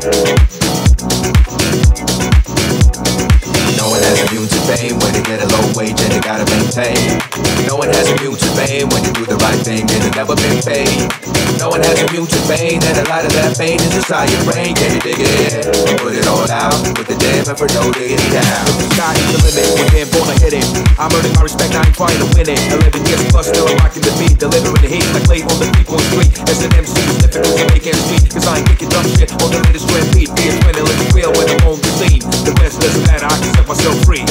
No one has immune to fame when they get a low wage and they gotta maintain. No one has immune to fame when you do the right thing and it's never been paid. No one has immune to pain, and a lot of that pain is inside your brain. Can you dig it? Put it all out with the damn effort, no diggity down. The sky is the limit, when they're born to hit it. I'm earning my respect, I ain't trying to win it. 11 years plus, still I'm rocking the beat, delivering the heat like late on the people in the street. As an MC, it's difficult to make ends meet, cause I ain't kicking dumb shit on the latest trend beat. Be a twin and let me feel when I'm on the scene. The rest doesn't matter, I can set myself free.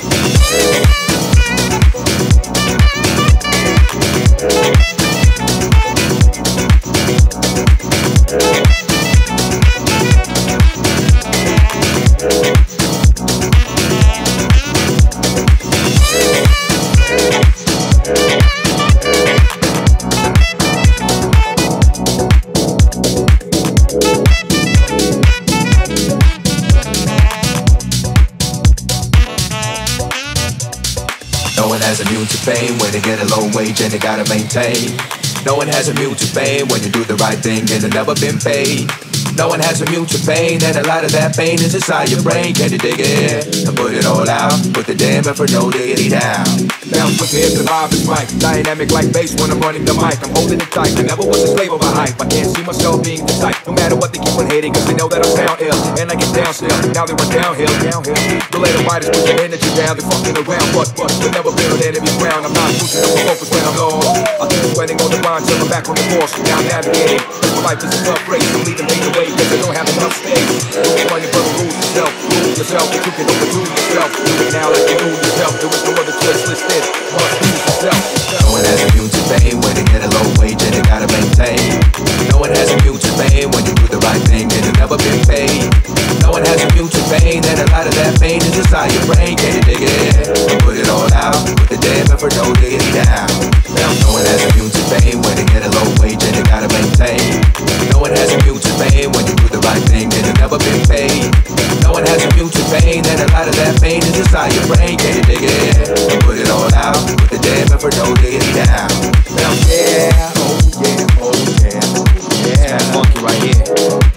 No one has immune to fame when they get a low wage and they gotta maintain. No one has immune to fame when you do the right thing and it's never been paid. No one has immune to pain, and a lot of that pain is inside your brain. Can you dig it? And put it all out, put the damn effort, no diggity down. Bounce with the hip, the vibe is right. Dynamic like bass when I'm running the mic. I'm holding it tight, I never was a slave of a hype. I can't see myself being the type, no matter what they keep on hating, cause they know that I sound ill, and I get down still. Now they run downhill. The later fighters put their energy down, they're fucking around, but they'll never build an enemy's ground. I'm not losing up the focus when I'm lost. I keep sweating on the grind till I'm back on the course. Now I'm navigating, cause my life is a tough race. I'm leading me the way, cause I don't have enough space. Don't money, but lose yourself. Lose yourself, you can overdo yourself. Do it now like you do yourself. There is no other choice listed. Must lose yourself. No one has immune to fame when they get a low wage and they gotta maintain. No one has immune to fame when you do the right thing and it's never been paid. No one has immune to pain, and a lot of that pain is inside your brain. Can you dig it? And put it all out with the damn effort, no diggity down. No one has immune to fame when they get a low wage and they gotta maintain. No one has immune to fame when you do the right thing and it's never been paid. No one has immune to pain, and a lot of that pain is inside your brain. Can you dig it? And put it all out with the damn effort, no diggity down. Yeah, oh yeah, oh yeah, yeah. It's funky right here.